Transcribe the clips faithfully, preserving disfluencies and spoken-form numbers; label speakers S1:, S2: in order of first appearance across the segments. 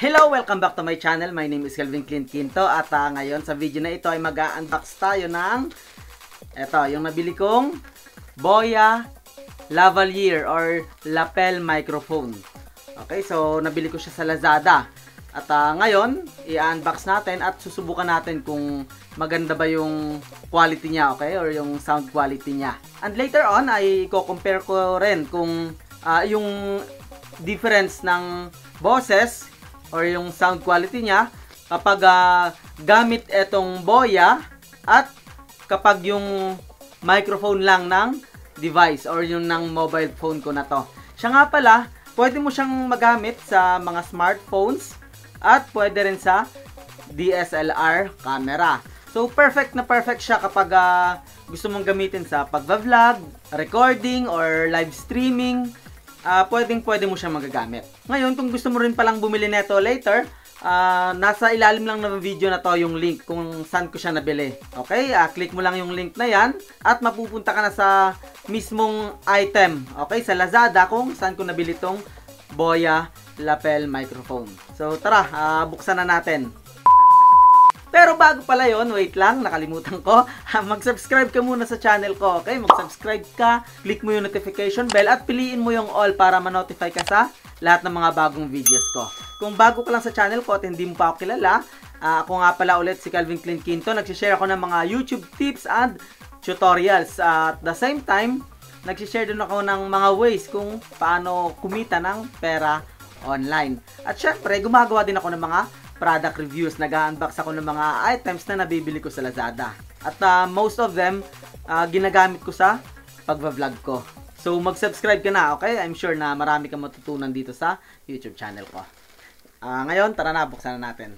S1: Hello! Welcome back to my channel. My name is Kelvin Clint Quinto at uh, ngayon sa video na ito ay mag-unbox tayo ng ito, yung nabili kong Boya Lavalier or lapel microphone. Okay, so nabili ko siya sa Lazada. At uh, ngayon, i-unbox natin at susubukan natin kung maganda ba yung quality niya, okay? Or yung sound quality niya. And later on, ay i-compare ko rin kung uh, yung difference ng boses or yung sound quality niya kapag uh, gamit etong Boya at kapag yung microphone lang ng device or yung ng mobile phone ko na to. Siya nga pala, pwede mo siyang magamit sa mga smartphones at pwede rin sa D S L R camera. So perfect na perfect siya kapag uh, gusto mong gamitin sa pagva-vlog, recording or live streaming. Uh, pwedeng pwede mo siyang magagamit. Ngayon, kung gusto mo rin palang bumili nito later, uh, nasa ilalim lang ng video na to yung link kung saan ko siya nabili. Okay, uh, click mo lang yung link na yan at mapupunta ka na sa mismong item. Okay, sa Lazada kung saan ko nabili tong Boya lapel microphone. So tara, uh, buksan na natin. Pero bago pala yon, wait lang, nakalimutan ko. Mag-subscribe ka muna sa channel ko, okay? Mag-subscribe ka, click mo yung notification bell at piliin mo yung all para ma-notify ka sa lahat ng mga bagong videos ko. Kung bago ka lang sa channel ko at hindi mo pa ako kilala, uh, ako nga pala ulit si Kelvin Clint Quinto. Nagsishare ako ng mga YouTube tips and tutorials. Uh, at the same time, nagsishare din ako ng mga ways kung paano kumita ng pera online. At syempre, gumagawa din ako ng mga product reviews. Nag-unbox ako ng mga items na nabibili ko sa Lazada. At uh, most of them, uh, ginagamit ko sa pagva-vlog ko. So, mag-subscribe ka na, okay? I'm sure na marami kang matutunan dito sa YouTube channel ko. Uh, ngayon, tara na, buksan na natin.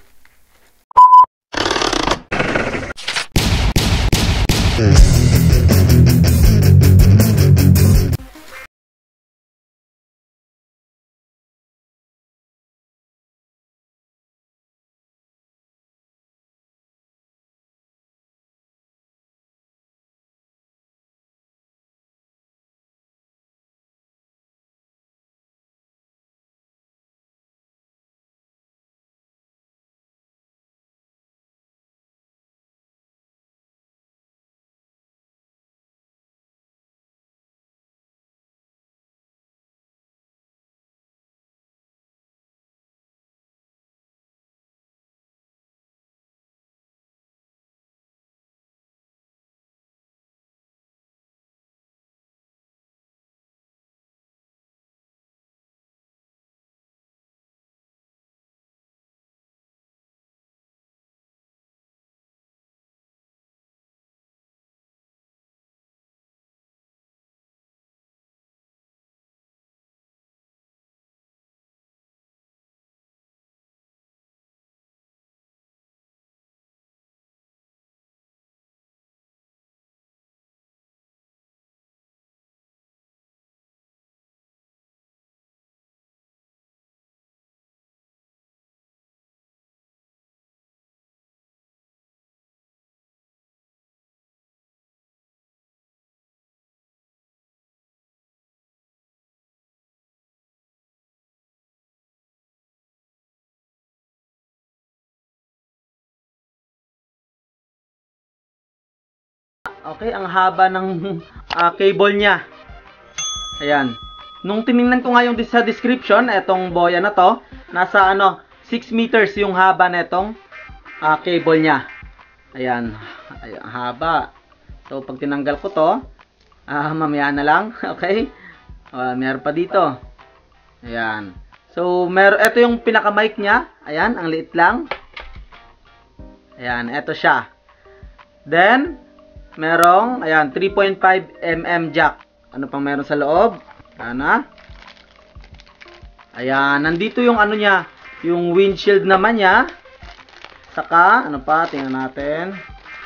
S1: Okay, ang haba ng uh, cable niya. Ayan. Nung tiningnan ko nga yung sa description, etong Boya na to, nasa ano, six meters yung haba netong uh, cable niya. Ayan. Ayan, haba. So, pag tinanggal ko to, uh, mamaya na lang. Okay? Uh, meron pa dito. Ayan. So, meron, ito yung pinaka-mic niya. Ayan, ang liit lang. Ayan, ito siya. Then, merong, ayan, three point five millimeter jack. Ano pang meron sa loob? Ana. Ayan, nandito yung ano niya, yung windshield naman niya. Saka, ano pa, tingnan natin.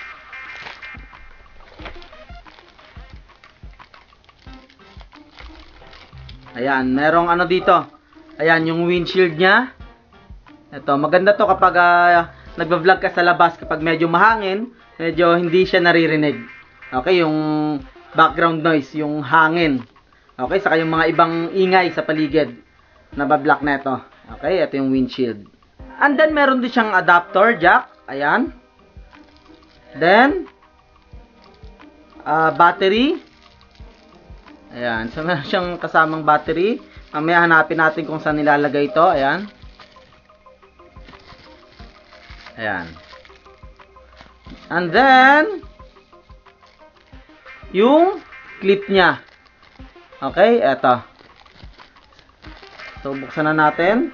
S1: Ayan, merong ano dito. Ayan, yung windshield niya. Ito, maganda to kapag uh, nagba-vlog ka sa labas, kapag medyo mahangin, medyo hindi siya naririnig. Okay, yung background noise, yung hangin. Okay, saka yung mga ibang ingay sa paligid. Nabablock na ito. Okay, ito yung windshield. And then, meron din siyang adapter jack. Ayan. Then, uh, battery. Ayan. So, meron siyang kasamang battery. Mamaya hanapin natin kung saan nilalagay ito. Ayan. Ayan. And then, yung clip niya. Okay, eto. So, buksan na natin.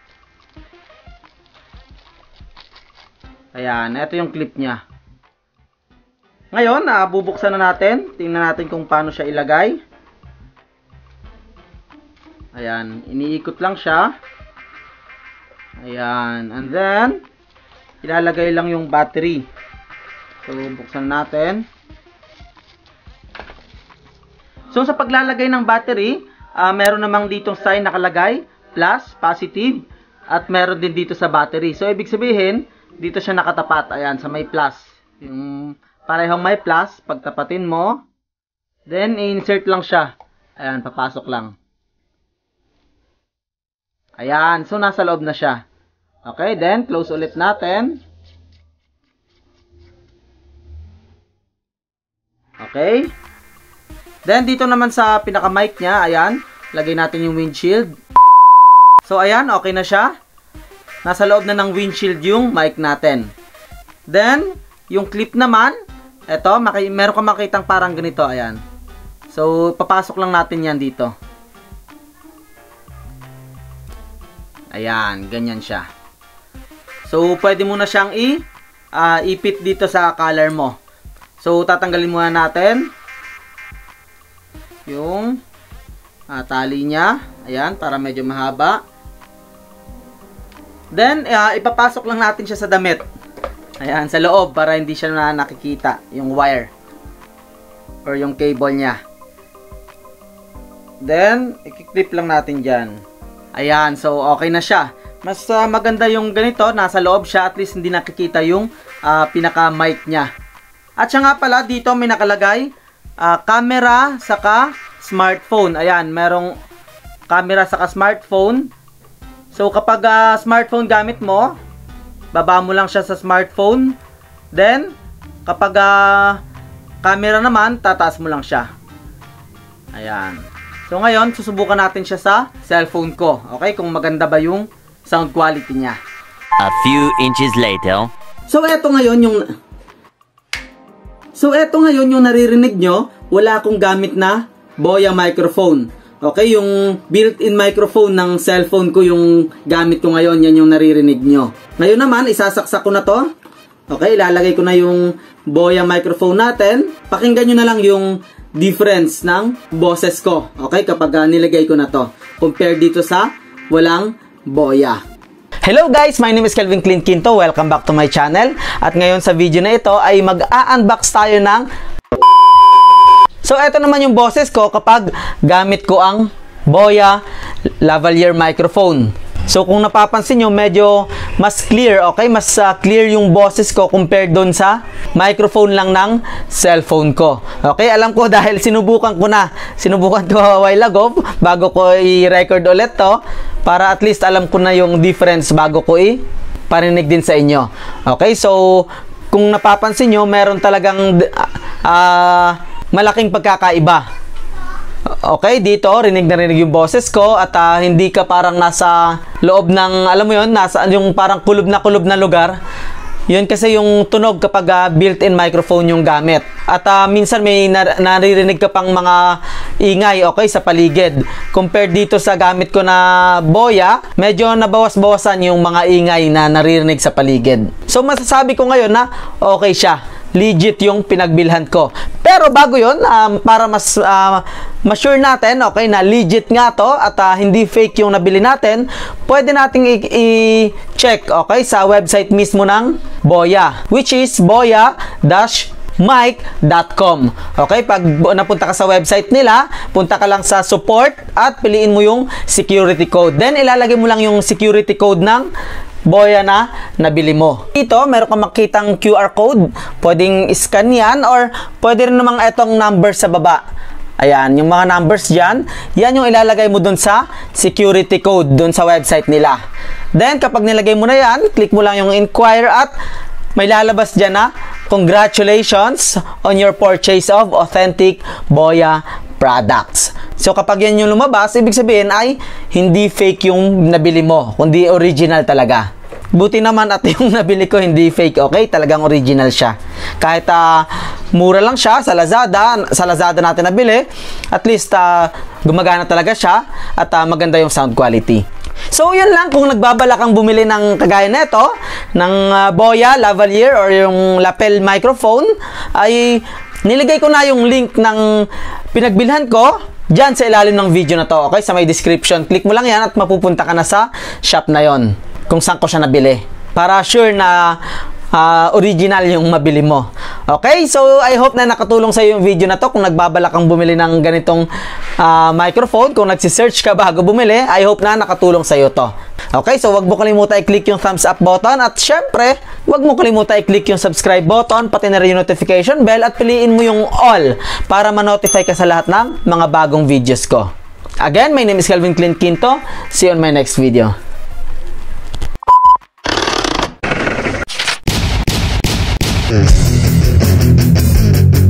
S1: Ayan, eto yung clip niya. Ngayon, uh, bubuksan na natin. Tingnan natin kung paano siya ilagay. Ayan, iniikot lang siya. Ayan, and then, ilalagay lang yung battery. So, buksan natin. So, sa paglalagay ng battery, uh, meron namang ditong sign nakalagay, plus, positive, at meron din dito sa battery. So, ibig sabihin, dito siya nakatapat. Ayan, sa may plus. Yung parehong may plus, pagtapatin mo, then, i-insert lang siya. Ayan, papasok lang. Ayan, so, nasa loob na siya. Okay, then, close ulit natin. Okay. Then, dito naman sa pinaka-mic niya, ayan, lagay natin yung windshield. So, ayan, okay na siya. Nasa loob na ng windshield yung mic natin. Then, yung clip naman, eto, meron ka makitang parang ganito, ayan. So, papasok lang natin yan dito. Ayan, ganyan siya. So, pwede mo na siyang i, uh, ipit dito sa collar mo. So, tatanggalin muna natin yung uh, tali niya. Ayan, para medyo mahaba. Then, uh, ipapasok lang natin siya sa damit. Ayan, sa loob para hindi siya na nakikita yung wire or yung cable niya. Then, i-clip lang natin dyan. Ayan, so okay na siya. Mas uh, maganda yung ganito, nasa loob siya, at least hindi nakikita yung uh, pinaka-mic niya. At siya nga pala, dito may nakalagay, uh, camera saka smartphone. Ayan, merong camera saka smartphone. So, kapag uh, smartphone gamit mo, baba mo lang siya sa smartphone. Then, kapag uh, camera naman, tataas mo lang siya. Ayan. So, ngayon, susubukan natin siya sa cellphone ko. Okay, kung maganda ba yung sound quality niya.
S2: A few inches later.
S1: So, eto ngayon yung... So, eto ngayon yung naririnig nyo, wala akong gamit na Boya microphone. Okay, yung built-in microphone ng cellphone ko yung gamit ko ngayon, yan yung naririnig nyo. Ngayon naman, isasaksak ko na to. Okay, ilalagay ko na yung Boya microphone natin. Pakinggan nyo na lang yung difference ng boses ko. Okay, kapag uh, nilagay ko na to. Compare dito sa walang Boya. Hello guys, my name is Kelvin Clint Quinto. Welcome back to my channel. At ngayon sa video na ito ay mag-a-unbox tayo ng... So, ito naman yung boses ko kapag gamit ko ang Boya lavalier microphone. So, kung napapansin nyo, medyo mas clear, okay? Mas uh, clear yung boses ko compared doon sa microphone lang ng cellphone ko. Okay, alam ko dahil sinubukan ko na. Sinubukan ko a while ago bago ko i-record ulit to. Para at least alam ko na yung difference bago ko i-parinig din sa inyo. Okay, so kung napapansin nyo, meron talagang uh, malaking pagkakaiba. Okay, dito, rinig na rinig yung boses ko at uh, hindi ka parang nasa loob ng, alam mo yun, nasa yung parang kulob na kulob na lugar. Yun kasi yung tunog kapag uh, built-in microphone yung gamit. At uh, minsan may nar naririnig ka pang mga ingay, okay, sa paligid. Compared dito sa gamit ko na Boya, medyo nabawas-bawasan yung mga ingay na naririnig sa paligid. So masasabi ko ngayon na okay siya. Legit yung pinagbilhan ko. Pero bago yun, um, para mas uh, ma-sure natin, okay, na legit nga to at uh, hindi fake yung nabili natin, pwede nating i-check, okay, sa website mismo ng Boya, which is boya dash mic dot com. Okay, pag napunta ka sa website nila, punta ka lang sa support at piliin mo yung security code. Then, ilalagay mo lang yung security code ng Boya na nabili mo. Dito, meron kang makitang Q R code. Pwedeng scan yan or pwede rin namang itong number sa baba. Ayan, yung mga numbers dyan, yan yung ilalagay mo dun sa security code dun sa website nila. Then, kapag nilagay mo na yan, click mo lang yung inquire at may lalabas dyan na congratulations on your purchase of authentic Boya products. So, kapag yan yung lumabas, ibig sabihin ay hindi fake yung nabili mo, kundi original talaga. Buti naman at yung nabili ko hindi fake, okay? Talagang original siya. Kahit uh, mura lang siya sa Lazada, sa Lazada natin nabili, at least uh, gumagana talaga siya at uh, maganda yung sound quality. So, yun lang. Kung nagbabalak kang bumili ng kagaya nito, ng uh, Boya lavalier or yung lapel microphone, ay nilagay ko na yung link ng pinagbilhan ko dyan sa ilalim ng video na to, okay? Sa may description. Click mo lang yan at mapupunta ka na sa shop na yon kung saan ko siya nabili. Para sure na uh, original yung mabili mo. Okay? So, I hope na nakatulong sa iyo yung video na to. Kung nagbabalak kang bumili ng ganitong uh, microphone, kung nagsisearch ka bago bumili, I hope na nakatulong sa iyo to. Okay? So, wag mo kalimutan i-click yung thumbs up button. At syempre, wag mo kalimutan i-click yung subscribe button, pati na rin yung notification bell, at piliin mo yung all para ma-notify ka sa lahat ng mga bagong videos ko. Again, my name is Kelvin Clint Quinto. See you on my next video. Mm.